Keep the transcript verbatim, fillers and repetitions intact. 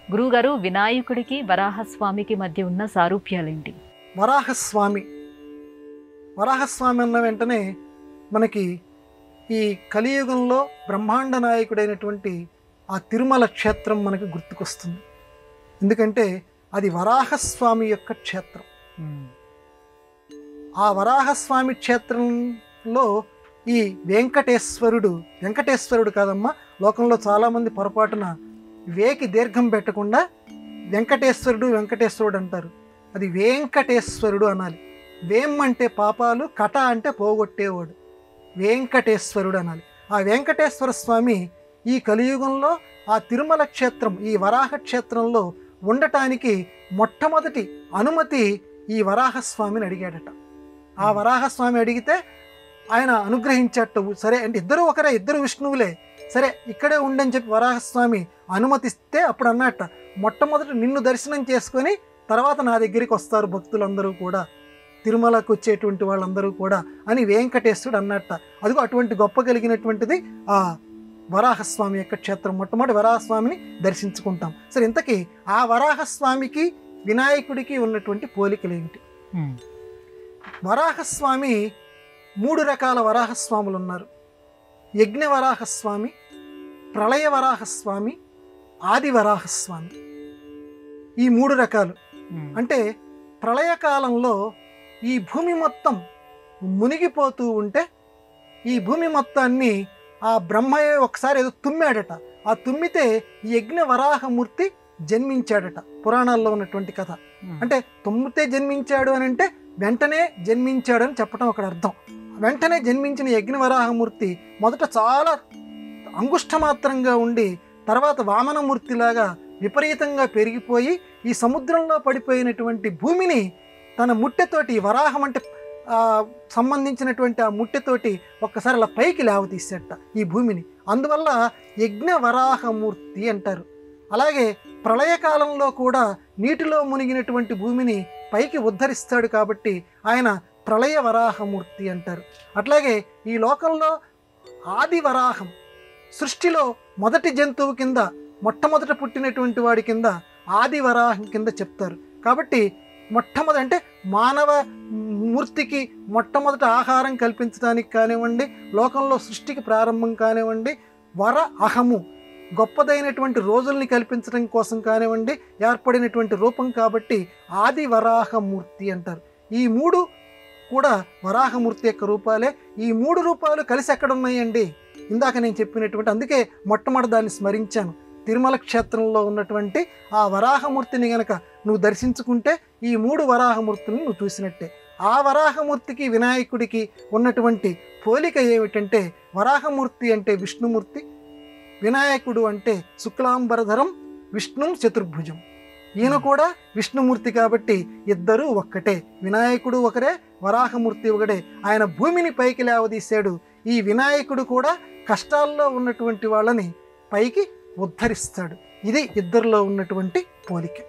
గురువుగారు, వినాయకుడికి వరాహస్వామికి మధ్య ఉన్న సారూప్యాలేంటి? వరాహస్వామి వరాహస్వామి అన్న వెంటనే మనకి ఈ కలియుగంలో బ్రహ్మాండ నాయకుడైనటువంటి ఆ తిరుమల క్షేత్రం మనకి గుర్తుకొస్తుంది. ఎందుకంటే అది వరాహస్వామి యొక్క క్షేత్రం. ఆ వరాహస్వామి క్షేత్రంలో ఈ వెంకటేశ్వరుడు వెంకటేశ్వరుడు కాదమ్మా, లోకంలో చాలామంది పొరపాటున వేకి దీర్ఘం పెట్టకుండా వెంకటేశ్వరుడు వెంకటేశ్వరుడు అంటారు. అది వెంకటేశ్వరుడు అనాలి. వేం అంటే పాపాలు, కట అంటే పోగొట్టేవాడు. వెంకటేశ్వరుడు అనాలి. ఆ వెంకటేశ్వర స్వామి ఈ కలియుగంలో ఆ తిరుమల క్షేత్రం, ఈ వరాహ క్షేత్రంలో ఉండటానికి మొట్టమొదటి అనుమతి ఈ వరాహస్వామిని అడిగాడట. ఆ వరాహస్వామి అడిగితే ఆయన అనుగ్రహించట. సరే అంటే ఇద్దరు ఒకరే, ఇద్దరు విష్ణువులే, సరే ఇక్కడే ఉండని చెప్పి వరాహస్వామి అనుమతిస్తే అప్పుడు అన్నట్ట, మొట్టమొదటి నిన్ను దర్శనం చేసుకొని తర్వాత నా దగ్గరికి వస్తారు భక్తులందరూ కూడా, తిరుమలకు వచ్చేటువంటి వాళ్ళందరూ కూడా అని వెంకటేశ్వరుడు అన్నట్ట. అదిగో అటువంటి గొప్ప కలిగినటువంటిది ఆ వరాహస్వామి యొక్క క్షేత్రం. మొట్టమొదటి వరాహస్వామిని దర్శించుకుంటాం. సరే, ఇంతకీ ఆ వరాహస్వామికి వినాయకుడికి ఉన్నటువంటి పోలికలు ఏమిటి? వరాహస్వామి మూడు రకాల వరాహస్వాములు ఉన్నారు. యజ్ఞ వరాహస్వామి, ప్రళయ వరాహస్వామి, ఆది వరాహస్వామి. ఈ మూడు రకాలు అంటే ప్రళయకాలంలో ఈ భూమి మొత్తం మునిగిపోతూ ఉంటే ఈ భూమి మొత్తాన్ని ఆ బ్రహ్మయ్య ఒకసారి ఏదో తుమ్మాడట. ఆ తుమ్మితే యజ్ఞ వరాహమూర్తి జన్మించాడట. పురాణాల్లో ఉన్నటువంటి కథ. అంటే తుమ్మితే జన్మించాడు అని అంటే వెంటనే జన్మించాడు అని చెప్పడం అక్కడ అర్థం. వెంటనే జన్మించిన యజ్ఞ వరాహమూర్తి మొదట చాలా అంగుష్టమాత్రంగా ఉండి తర్వాత వామనమూర్తిలాగా విపరీతంగా పెరిగిపోయి ఈ సముద్రంలో పడిపోయినటువంటి భూమిని తన ముట్టెతోటి, వరాహం అంటే సంబంధించినటువంటి ఆ ముట్టెతోటి ఒక్కసారి అలా పైకి లేవతీసేట ఈ భూమిని. అందువల్ల యజ్ఞ వరాహమూర్తి అంటారు. అలాగే ప్రళయకాలంలో కూడా నీటిలో మునిగినటువంటి భూమిని పైకి ఉద్ధరిస్తాడు కాబట్టి ఆయన ప్రళయ వరాహమూర్తి అంటారు. అట్లాగే ఈ లోకంలో ఆది వరాహం, సృష్టిలో మొదటి జంతువు కింద, మొట్టమొదట పుట్టినటువంటి వాడి కింద ఆది వరాహం కింద చెప్తారు. కాబట్టి మొట్టమొదటి అంటే మానవ మూర్తికి మొట్టమొదట ఆహారం కల్పించడానికి కానివ్వండి, లోకంలో సృష్టికి ప్రారంభం కానివ్వండి, వర అహము గొప్పదైనటువంటి రోజుల్ని కల్పించడం కోసం కానివ్వండి ఏర్పడినటువంటి రూపం కాబట్టి ఆది వరాహమూర్తి అంటారు. ఈ మూడు కూడా వరాహమూర్తి యొక్క రూపాలే. ఈ మూడు రూపాలు కలిసి ఎక్కడ ఉన్నాయండి? ఇందాక నేను చెప్పినటువంటి, అందుకే మొట్టమొదటి దాన్ని స్మరించాను. తిరుమల క్షేత్రంలో ఉన్నటువంటి ఆ వరాహమూర్తిని గనక నువ్వు దర్శించుకుంటే ఈ మూడు వరాహమూర్తులను నువ్వు చూసినట్టే. ఆ వరాహమూర్తికి వినాయకుడికి ఉన్నటువంటి పోలిక ఏమిటంటే, వరాహమూర్తి అంటే విష్ణుమూర్తి, వినాయకుడు అంటే శుక్లాంబరధరం విష్ణుం చతుర్భుజం. ఈయన కూడా విష్ణుమూర్తి కాబట్టి ఇద్దరూ ఒక్కటే. వినాయకుడు ఒకరే, వరాహమూర్తి ఒకటే. ఆయన భూమిని పైకి లేవదీశాడు. ఈ వినాయకుడు కూడా కష్టాల్లో ఉన్నటువంటి వాళ్ళని పైకి ఉద్ధరిస్తాడు. ఇది ఇద్దరిలో ఉన్నటువంటి పోలిక.